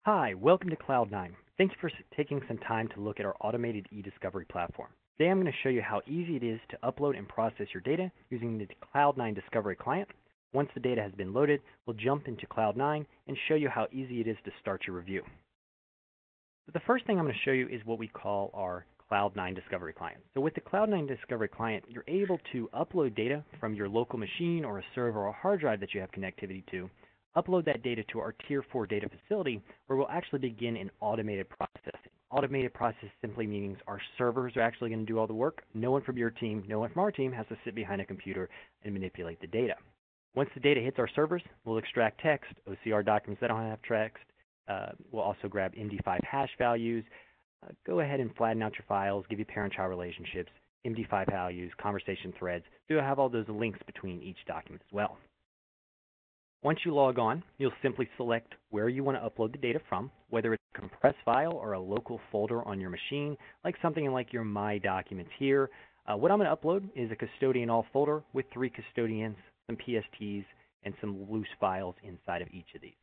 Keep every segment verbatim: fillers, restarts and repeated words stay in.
Hi, welcome to CloudNine. Thanks for taking some time to look at our automated eDiscovery platform. Today I'm going to show you how easy it is to upload and process your data using the CloudNine Discovery client. Once the data has been loaded, we'll jump into CloudNine and show you how easy it is to start your review. So the first thing I'm going to show you is what we call our CloudNine Discovery client. So with the CloudNine Discovery client, you're able to upload data from your local machine or a server or a hard drive that you have connectivity to, upload that data to our Tier four data facility, where we'll actually begin an automated processing. Automated process simply means our servers are actually going to do all the work. No one from your team, no one from our team has to sit behind a computer and manipulate the data. Once the data hits our servers, we'll extract text, O C R documents that don't have text. Uh, we'll also grab M D five hash values. Uh, go ahead and flatten out your files, give you parent-child relationships, M D five values, conversation threads. So you'll have all those links between each document as well. Once you log on, you'll simply select where you want to upload the data from, whether it's a compressed file or a local folder on your machine, like something like your My Documents here. Uh, what I'm going to upload is a custodian all folder with three custodians, some P S Ts, and some loose files inside of each of these.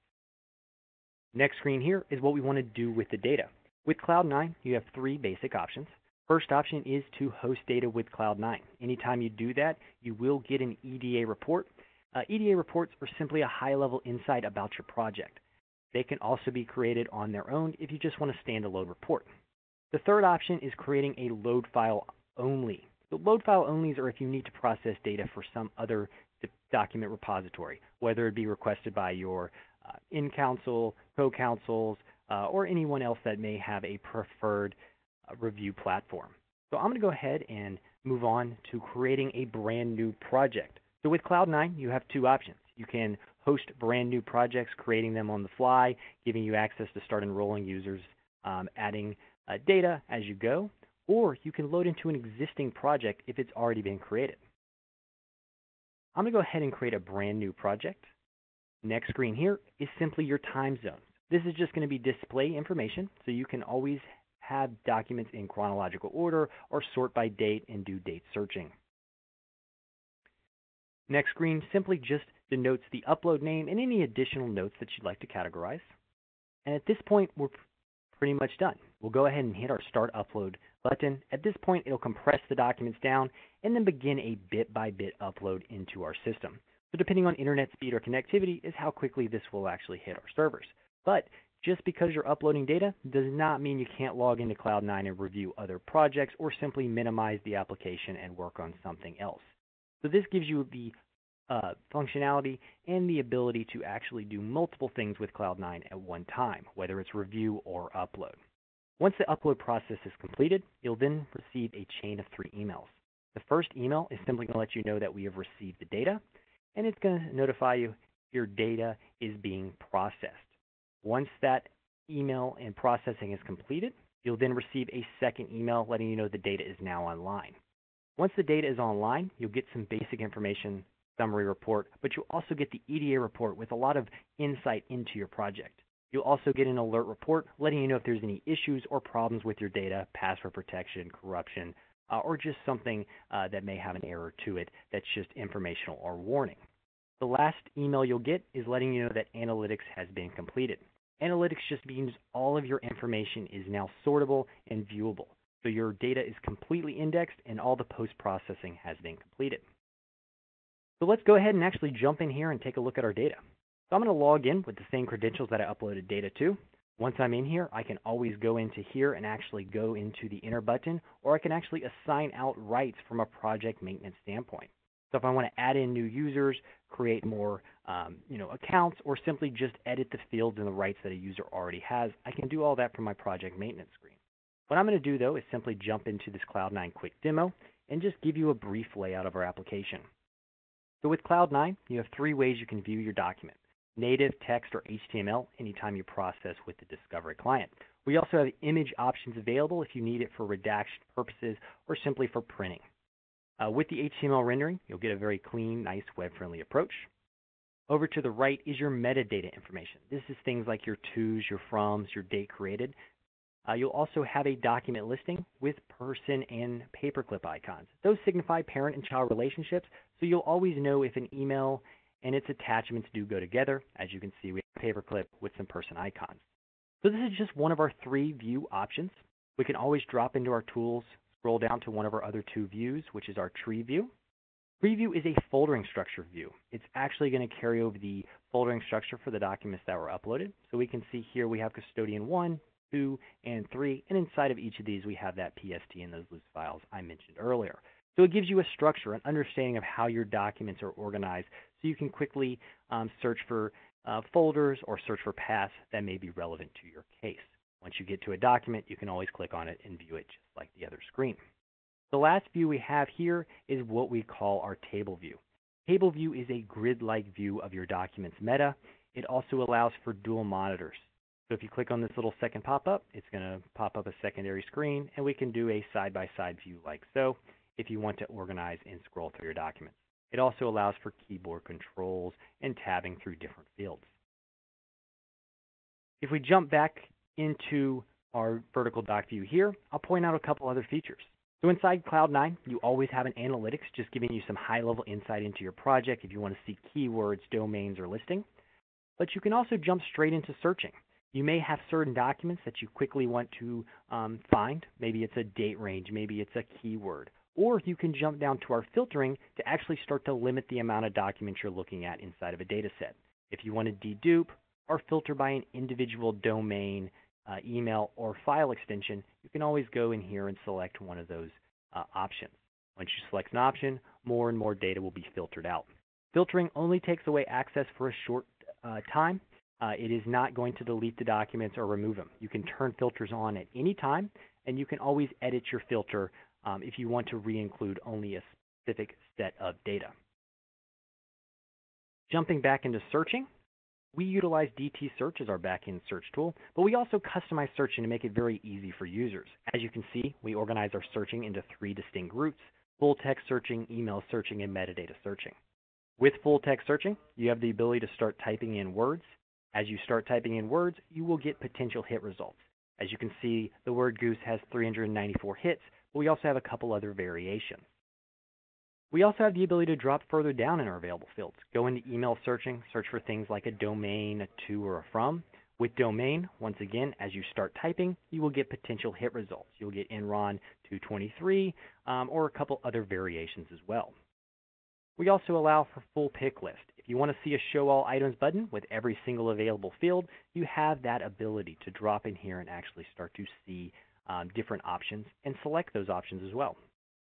Next screen here is what we want to do with the data. With CloudNine, you have three basic options. First option is to host data with CloudNine. Anytime you do that, you will get an E D A report. Uh, E D A reports are simply a high-level insight about your project. They can also be created on their own if you just want a standalone report. The third option is creating a load file only. The load file onlys are if you need to process data for some other document repository, whether it be requested by your uh, in-counsel, co-counsels, uh, or anyone else that may have a preferred uh, review platform. So I'm going to go ahead and move on to creating a brand new project. So with CloudNine, you have two options. You can host brand new projects, creating them on the fly, giving you access to start enrolling users, um, adding uh, data as you go, or you can load into an existing project if it's already been created. I'm going to go ahead and create a brand new project. Next screen here is simply your time zone. This is just going to be display information, so you can always have documents in chronological order or sort by date and do date searching. Next screen simply just denotes the upload name and any additional notes that you'd like to categorize. And at this point, we're pretty much done. We'll go ahead and hit our Start Upload button. At this point, it'll compress the documents down and then begin a bit-by-bit upload into our system. So depending on internet speed or connectivity is how quickly this will actually hit our servers. But just because you're uploading data does not mean you can't log into CloudNine and review other projects or simply minimize the application and work on something else. So this gives you the uh, functionality and the ability to actually do multiple things with CloudNine at one time, whether it's review or upload. Once the upload process is completed, you'll then receive a chain of three emails. The first email is simply going to let you know that we have received the data, and it's going to notify you your data is being processed. Once that email and processing is completed, you'll then receive a second email letting you know the data is now online. Once the data is online, you'll get some basic information, summary report, but you'll also get the E D A report with a lot of insight into your project. You'll also get an alert report letting you know if there's any issues or problems with your data, password protection, corruption, uh, or just something uh, that may have an error to it that's just informational or warning. The last email you'll get is letting you know that analytics has been completed. Analytics just means all of your information is now sortable and viewable. So your data is completely indexed and all the post-processing has been completed. So let's go ahead and actually jump in here and take a look at our data. So I'm going to log in with the same credentials that I uploaded data to. Once I'm in here, I can always go into here and actually go into the Enter button, or I can actually assign out rights from a project maintenance standpoint. So if I want to add in new users, create more um, you know, accounts, or simply just edit the fields and the rights that a user already has, I can do all that from my project maintenance screen. What I'm going to do, though, is simply jump into this CloudNine quick demo and just give you a brief layout of our application. So with CloudNine, you have three ways you can view your document: native, text, or H T M L anytime you process with the Discovery client. We also have image options available if you need it for redaction purposes or simply for printing. Uh, with the H T M L rendering, you'll get a very clean, nice, web-friendly approach. Over to the right is your metadata information. This is things like your tos, your froms, your date created. Uh, you'll also have a document listing with person and paperclip icons. Those signify parent and child relationships, so you'll always know if an email and its attachments do go together. As you can see, we have a paperclip with some person icons. So this is just one of our three view options. We can always drop into our tools, scroll down to one of our other two views, which is our tree view. Tree view is a foldering structure view. It's actually going to carry over the foldering structure for the documents that were uploaded. So we can see here we have custodian one, two, and three, and inside of each of these we have that P S T and those loose files I mentioned earlier. So it gives you a structure, an understanding of how your documents are organized, so you can quickly um, search for uh, folders or search for paths that may be relevant to your case. Once you get to a document, you can always click on it and view it just like the other screen. The last view we have here is what we call our table view. Table view is a grid-like view of your document's meta. It also allows for dual monitors. So if you click on this little second pop-up, it's going to pop up a secondary screen, and we can do a side-by-side view like so if you want to organize and scroll through your documents. It also allows for keyboard controls and tabbing through different fields. If we jump back into our vertical doc view here, I'll point out a couple other features. So inside CloudNine, you always have an analytics just giving you some high-level insight into your project if you want to see keywords, domains, or listing. But you can also jump straight into searching. You may have certain documents that you quickly want to um, find. Maybe it's a date range, maybe it's a keyword. Or you can jump down to our filtering to actually start to limit the amount of documents you're looking at inside of a data set. If you want to dedupe or filter by an individual domain, uh, email, or file extension, you can always go in here and select one of those uh, options. Once you select an option, more and more data will be filtered out. Filtering only takes away access for a short uh, time. Uh, it is not going to delete the documents or remove them. You can turn filters on at any time, and you can always edit your filter um, if you want to re-include only a specific set of data. Jumping back into searching, we utilize D T Search as our backend search tool, but we also customize searching to make it very easy for users. As you can see, we organize our searching into three distinct groups: full text searching, email searching, and metadata searching. With full text searching, you have the ability to start typing in words. As you start typing in words, you will get potential hit results. As you can see, the word goose has three hundred ninety-four hits, but we also have a couple other variations. We also have the ability to drop further down in our available fields. Go into email searching, search for things like a domain, a to, or a from. With domain, once again, as you start typing, you will get potential hit results. You'll get Enron two twenty-three um, or a couple other variations as well. We also allow for full pick list. If you want to see a show all items button with every single available field, you have that ability to drop in here and actually start to see um, different options and select those options as well.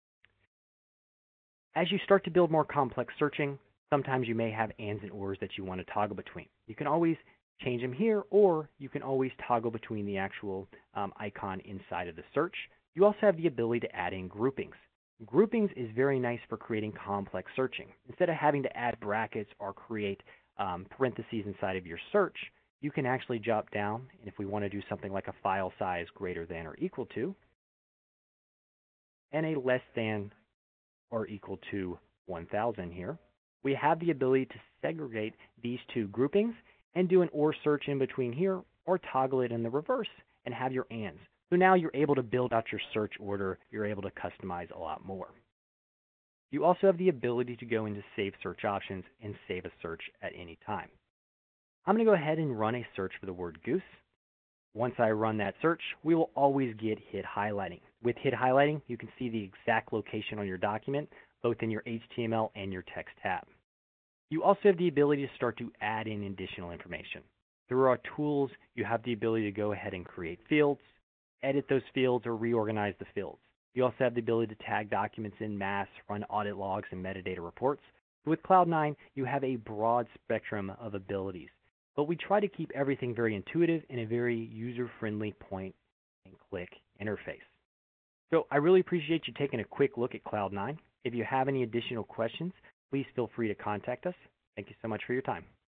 As you start to build more complex searching, sometimes you may have ands and ors that you want to toggle between. You can always change them here, or you can always toggle between the actual um, icon inside of the search. You also have the ability to add in groupings. Groupings is very nice for creating complex searching. Instead of having to add brackets or create um, parentheses inside of your search, you can actually drop down, and if we want to do something like a file size greater than or equal to, and a less than or equal to one thousand here, we have the ability to segregate these two groupings and do an or search in between here, or toggle it in the reverse and have your ands. So now you're able to build out your search order. You're able to customize a lot more. You also have the ability to go into Save Search Options and save a search at any time. I'm going to go ahead and run a search for the word goose. Once I run that search, we will always get hit highlighting. With hit highlighting, you can see the exact location on your document, both in your H T M L and your text tab. You also have the ability to start to add in additional information. Through our tools, you have the ability to go ahead and create fields, edit those fields, or reorganize the fields. You also have the ability to tag documents in mass, run audit logs, and metadata reports. With CloudNine, you have a broad spectrum of abilities, but we try to keep everything very intuitive and a very user-friendly point-and-click interface. So I really appreciate you taking a quick look at CloudNine. If you have any additional questions, please feel free to contact us. Thank you so much for your time.